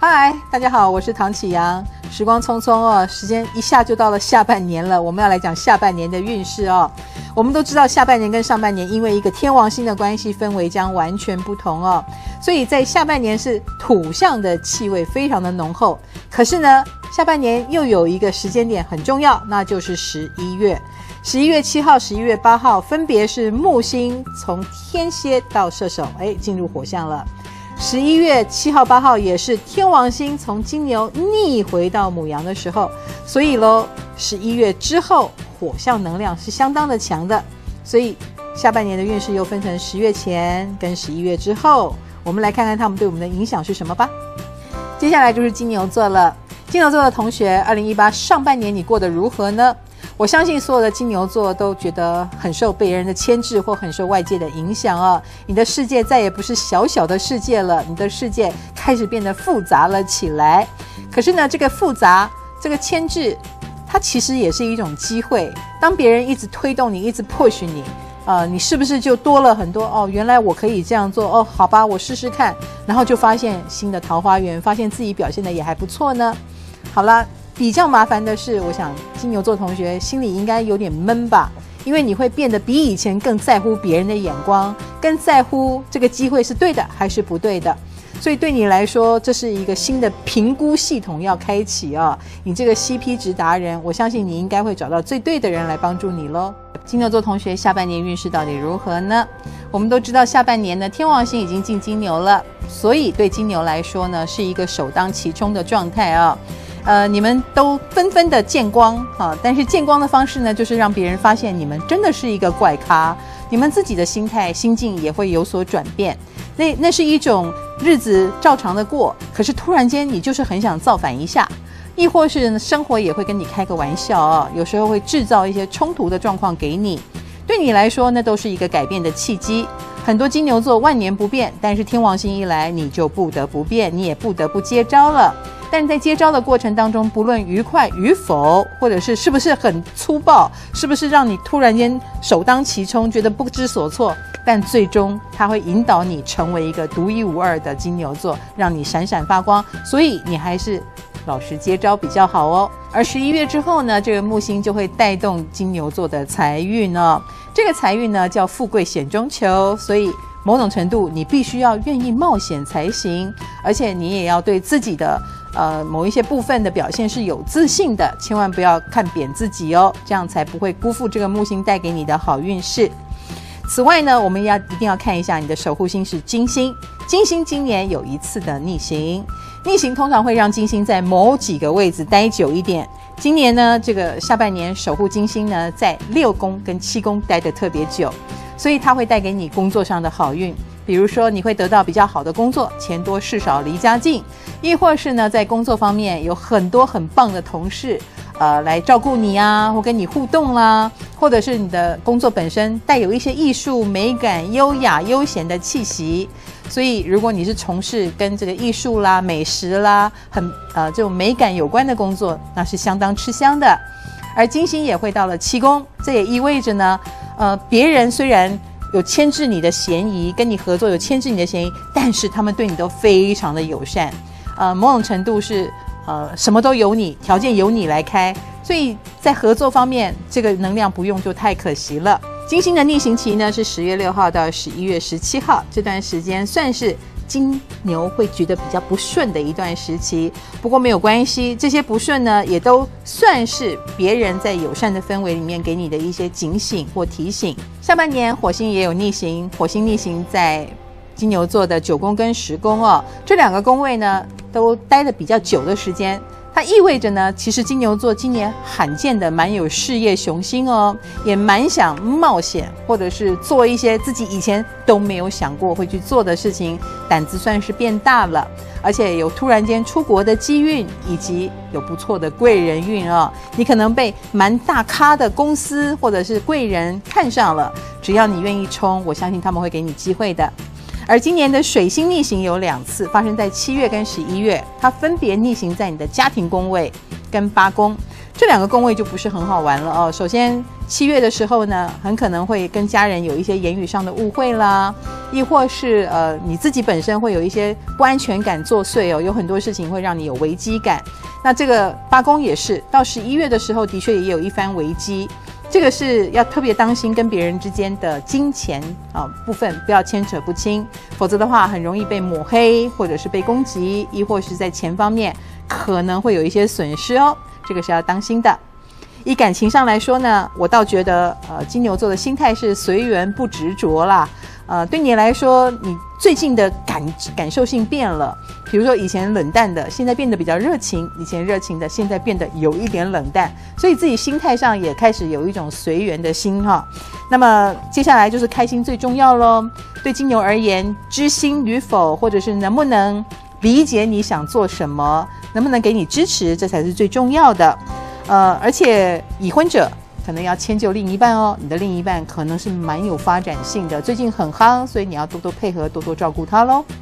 嗨，大家好，我是唐启阳。时光匆匆哦，时间一下就到了下半年了。我们要来讲下半年的运势哦。我们都知道下半年跟上半年因为一个天王星的关系，氛围将完全不同哦。所以在下半年是土象的气味非常的浓厚。可是呢，下半年又有一个时间点很重要，那就是11月。11月7号、11月8号分别是木星从天蝎到射手，进入火象了。11月7号、8号也是天王星从金牛逆回到牡羊的时候，所以咯11月之后火象能量是相当的强的，所以下半年的运势又分成10月前跟11月之后，我们来看看他们对我们的影响是什么吧。接下来就是金牛座了。金牛座的同学，2018上半年你过得如何呢？我相信所有的金牛座都觉得很受被人的牵制或很受外界的影响啊。你的世界再也不是小小的世界了，你的世界开始变得复杂了起来。可是呢，这个复杂，这个牵制，它其实也是一种机会。当别人一直推动你，一直 push 你，你是不是就多了很多原来我可以这样做好吧，我试试看，然后就发现新的桃花源，发现自己表现的也还不错呢。好了。比较麻烦的是，我想金牛座同学心里应该有点闷吧，因为你会变得比以前更在乎别人的眼光，更在乎这个机会是对的还是不对的。所以对你来说，这是一个新的评估系统要开启啊！你这个 CP 值达人，我相信你应该会找到最对的人来帮助你咯。金牛座同学下半年运势到底如何呢？我们都知道下半年呢，天王星已经进金牛了，所以对金牛来说呢，是一个首当其冲的状态啊。你们都纷纷的见光但是见光的方式呢，就是让别人发现你们真的是一个怪咖，你们自己的心态心境也会有所转变。那是一种日子照常的过，可是突然间你就是很想造反一下，亦或是生活也会跟你开个玩笑有时候会制造一些冲突的状况给你。对你来说，那都是一个改变的契机。很多金牛座万年不变，但是天王星一来，你就不得不变，你也不得不接招了。但是在接招的过程当中，不论愉快与否，或者是不是很粗暴，是不是让你突然间首当其冲，觉得不知所措，但最终它会引导你成为一个独一无二的金牛座，让你闪闪发光。所以你还是老实接招比较好哦。而11月之后呢，这个木星就会带动金牛座的财运哦。这个财运呢叫富贵险中求，所以某种程度你必须要愿意冒险才行，而且你也要对自己的某一些部分的表现是有自信的，千万不要看扁自己哦，这样才不会辜负这个木星带给你的好运势。此外呢，我们一定要看一下你的守护星是金星。金星今年有一次的逆行，逆行通常会让金星在某几个位置待久一点。今年呢，这个下半年守护金星呢，在6宫跟7宫待得特别久，所以它会带给你工作上的好运。比如说你会得到比较好的工作，钱多事少离家近，亦或是呢在工作方面有很多很棒的同事来照顾你啊，或跟你互动啦，或者是你的工作本身带有一些艺术美感、优雅悠闲的气息。所以如果你是从事跟这个艺术啦、美食啦这种美感有关的工作，那是相当吃香的。而金星也会到了7宫，这也意味着呢别人虽然有牵制你的嫌疑，跟你合作有牵制你的嫌疑，但是他们对你都非常的友善，某种程度是什么都由你，条件由你来开，所以在合作方面这个能量不用就太可惜了。金星的逆行期呢是10月6号到11月17号，这段时间算是金牛会觉得比较不顺的一段时期，不过没有关系，这些不顺呢也都算是别人在友善的氛围里面给你的一些警醒或提醒。下半年火星也有逆行，火星逆行在金牛座的9宫跟10宫这2个宫位呢都待得比较久的时间。它意味着呢，其实金牛座今年罕见的蛮有事业雄心也蛮想冒险，或者是做一些自己以前都没有想过会去做的事情，胆子算是变大了，而且有突然间出国的机运，以及有不错的贵人运你可能被蛮大咖的公司或者是贵人看上了，只要你愿意冲，我相信他们会给你机会的。而今年的水星逆行有2次，发生在7月跟11月，它分别逆行在你的家庭宫位跟8宫，这2个宫位就不是很好玩了首先 7月的时候呢，很可能会跟家人有一些言语上的误会啦，亦或是你自己本身会有一些不安全感作祟哦，有很多事情会让你有危机感。那这个八宫也是到11月的时候，的确也有一番危机。这个是要特别当心跟别人之间的金钱部分不要牵扯不清，否则的话很容易被抹黑，或者是被攻击，亦或是在钱方面可能会有一些损失哦，这个是要当心的。以感情上来说呢，我倒觉得金牛座的心态是随缘不执着啦。对你来说，你最近的感受性变了，比如说以前冷淡的，现在变得比较热情；以前热情的，现在变得有一点冷淡，所以自己心态上也开始有一种随缘的心哈。那么接下来就是开心最重要咯。对金牛而言，知心与否，或者是能不能理解你想做什么，能不能给你支持，这才是最重要的。而且已婚者可能要迁就另一半哦，你的另一半可能是蛮有发展性的，最近很夯，所以你要多多配合，多多照顾他咯。